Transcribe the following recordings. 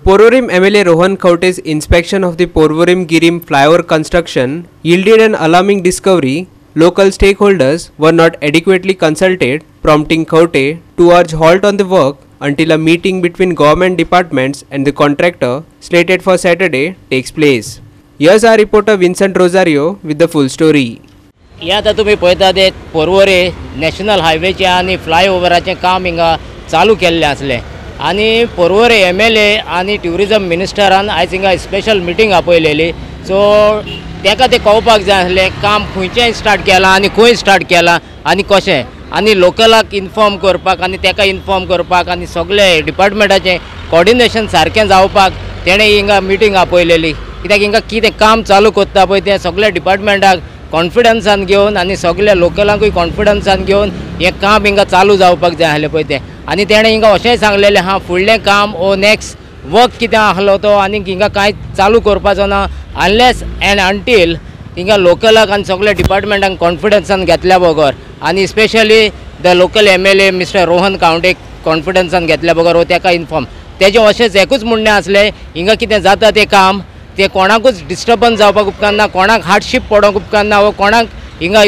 Porvorim MLA Rohan Khawte's inspection of the Porvorim-Girim flyover construction yielded an alarming discovery. Local stakeholders were not adequately consulted, prompting Khawte to urge halt on the work until a meeting between government departments and the contractor, slated for Saturday, takes place. Here's our reporter Vincent Rosario with the full story. या आता तुम्ही पळयता ते Porvorim national हायवेचे आणि फ्लायओवराचें काम हिंगा चालू केल्लें आसलें आनी पोरवोरे MLA आनी ट्युरिजम मिनिस्टरान आयज हिंगा स्पेशल मिटींग आपयलेली. सो तेका ते कळपाक जाय आसलें काम खंयचें स्टार्ट केलां आनी खंय स्टार्ट केलां आनी कशें, आनी लोकलाक इन्फॉर्म करपाक आनी तेका इन्फॉर्म करपाक आनी सगळे डिपार्टमेंटाचें कोऑर्डिनेशन सारकें जावपाक तेणें हिंगा मिटींग आपयलेली. कित्याक हिंगा कितें काम चालू करता पळय तें सगळे डिपार्टमेंटाक कॉन्फिडन्सान घेवन आनी सगळ्या लोकलांकूय कॉन्फिडन्सान घेवन हें काम हिंगा चालू जावपाक जाय आसलें पळय तें. आनी तेणें हिंगा अशेंय सांगलेलें हां फुडलें काम ओ नेक्स्ट वर्क कितें आसलो तो आनी हिंगा कांय चालू करपाचो ना अनलेस एंड अंटील हिंगा लोकलाक आनी सगळ्या डिपार्टमेंटाक कॉन्फिडन्सान घेतल्या बगर आनी specially the local MLA mister Rohan Khawte कॉन्फिडन्सान घेतल्या बगर हो तेका इन्फॉर्म तेजें अशेंच एकूच म्हणणें आसलें हिंगा कितें जाता तें काम ते कोणाकूच डिस्टर्बन्स जावपाक उपकारना, कोणाक हार्डशीप पडोवंक उपकारना व कोणाक हिंगा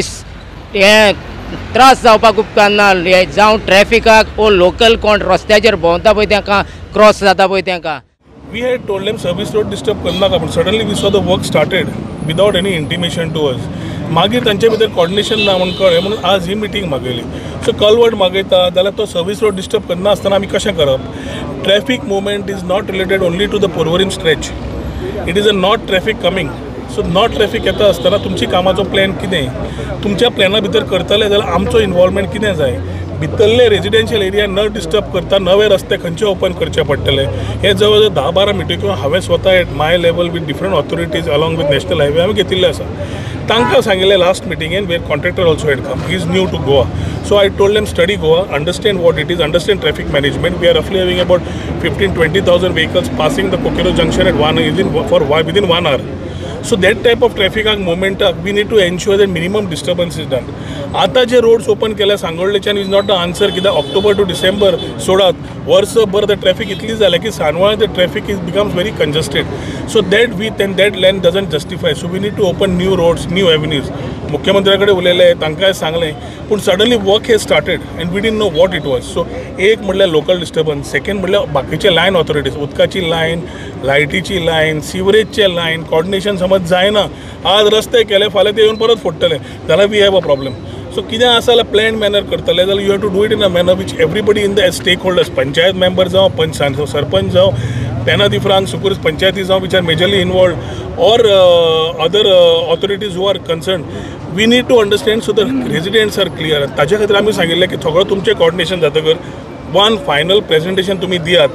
हें त्रास जावपाक उपकारना जावं ट्रॅफिकाक ओ लोकल कोण रस्त्याचेर भोंवता पळय तांकां क्रॉस जाता पळय तांकां. We had told them service road disturb करनाका, but suddenly we saw the work started without any intimation to us. मागीर तांचे भितर कोऑर्डिनेशन ना म्हणून कळ्ळें म्हणून आज ही मिटींग मागयली. सो कलवर्ट मागयता जाल्यार तो सर्वीस रोड डिस्टर्ब करना आसतना आमी कशें करप. Traffic movement is not related only to the Porvorim stretch. It is a not traffic coming. So not traffic येता आसतना तुमची कामाचो प्लॅन कितें, तुमच्या प्लॅना भितर करतले जाल्यार आमचो इन्वॉल्वमेंट कितें जाय. भितरले रेजिडेन्शियल एरिया न डिस्टर्ब करता नवे रस्ते खंयचे ओपन करचे पडटले. हे जवळ जवळ 10-12 मिटिंग्यो हांवें स्वता at my level with different authorities along with national highway हांवें घेतिल्ले आसा. तांकां सांगिल्लें लास्ट मिटिंगेन वेर contractor also had come. He is new to Goa. So I told them study Goa, understand what it is, understand traffic management. We are रफली having about 15-20,000 vehicles passing the Kokero junction at within 1 hour. So that type of traffic movement we need to ensure that minimum disturbance is done. आता जे roads open केल्या सांगोळडेच्यान is not the answer, कित्याक October to December सोडात वर्सभर the traffic इतली जाल्या की सांजवाळ the traffic is becomes very congested. So that with end that length doesn't justify. So we need to open new roads, new avenues. मुख्यमंत्र्या कडेन उलयलें, तांकांय सांगलें, पूण suddenly work they started and we didn't know what it was. So एक म्हणल्यार local disturbance, second म्हणल्यार बाकीचे लायन ऑथॉरिटीज, उदकाची लायन, लायटीची लायन, सिवरेजचे लायन कॉर्डिनेशन समज जायना. आज रस्ते केले, फाल्यां ते येवन परत फोडटले जाल्यार we have a problem. So कितें आसा जाल्यार प्लॅन मॅनर करतले जाल्यार you have to do it in a manner which everybody in the stakeholders, panchayat member जावं सरपंच जावं, पेना दिफ्रांक सुपर पंचायती जावं which are majorly involved or other authorities who are concerned, we need to understand so the residents are clear. ताजे खातीर आमी सांगिल्लें की सगळं तुमचें कोऑर्डिनेशन जातकर वन फायनल प्रेजेंटेशन तुमी दियात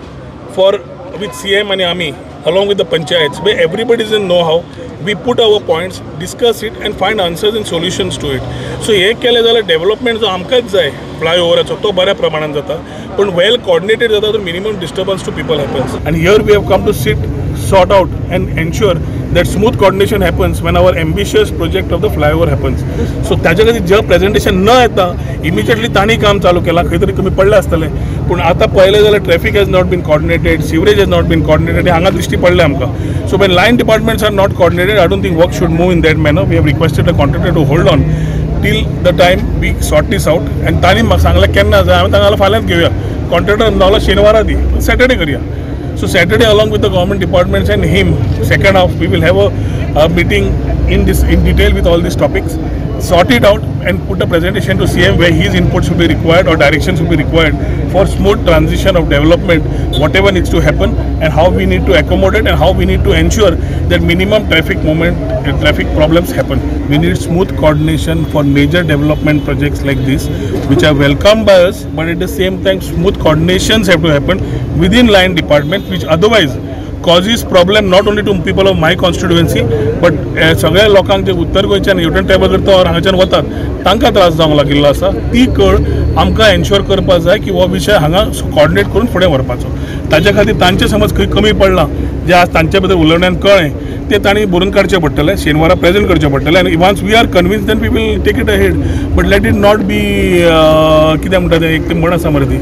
फॉर विथ CM आनी आमी along with the panchayats where everybody is in know-how. We put our points, discuss it and find answers and solutions to it. So हे केलें जाल्यार डेव्हलपमेंट जो आमकांच जाय फ्लायओवराचो तो बऱ्या प्रमाणात जाता, पण वेल कोऑर्डिनेटेड जाता तर minimum disturbance to people happens. And here we have come to sort out and ensure that smooth coordination happens when our ambitious project of the flyover happens. So ताजे खातीर जे प्रेजेंटेशन न येता इमिजिएटली तांणी काम चालू केलां, खंय तरी कमी पडलें आसतलें. पूण आतां पळयलें जाल्यार traffic has not been coordinated, sewerage has not been coordinated, हांगा दिश्टी पडलें आमकां. So when line departments are not coordinated, I don't think work should move in that manner. We have requested the contractor to hold on till the time we sort this out. And तांणी म्हाका सांगलें केन्ना जाय, हांवें तांकां फाल्यांच घेवया. Contractor नावला शेनवारा दी, सॅटर्डे करया. So Saturday along with the government departments and him, second half we will have a meeting in detail with all these topics, sort it out and put a presentation to CM where his input should be required or directions should be required for smooth transition of development, whatever needs to happen, and how we need to accommodate and how we need to ensure that minimum traffic movement, traffic problems happen. We need smooth coordination for major development projects like this, which are welcomed by us, but at the same time smooth coordinations have to happen within line department, which otherwise causes problem not only to people of my constituency but सगळ्या लोकांक जे उत्तर गोंयच्यान U-turn travel करता और हांगाच्यान वतात तांकां त्रास जावंक लागिल्लो आसा. ती कळ आमकां एन्श्योर करपाक जाय की हो विशय हांगा कोऑर्डिनेट करून फुडें व्हरपाचो. ताचे खातीर तांचे समज खंय कमी पडलां जे आज तांचे भितर उलोवण्यान कळ्ळें ते तांणी बरोवन काडचें पडटलें, शेनवारा प्रेजेंट करचें पडटलें. आनी once we are convince then we will take it ahead, but let it not be कितें म्हणटा तें एक म्हण आसा मरे ती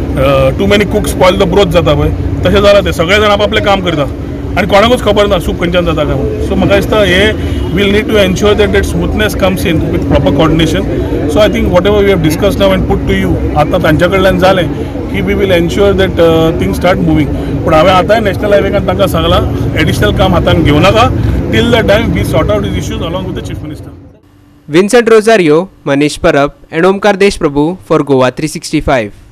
too many cook spoil the broth जाता पळय तशें जालां तें सगळे जाण आपलें काम करता आनी कोणाकूच खबर ना सूप खंयच्यान जाता काय म्हणून. सो म्हाका दिसता हे will need to ensure that smoothness comes in with proper coordination. So I think whatever we have discuss now and put to you आतां तांच्या कडल्यान जालें की we will ensure that things start moving. पूण हांवें आतांय national हायवेकान तांकां सांगलां एडिशनल काम हातान घेवं नाका till the time we sort out these issues along with the chief minister. Vincent Rosario, Manish Parab and Omkar Deshprabhu for Goa 365.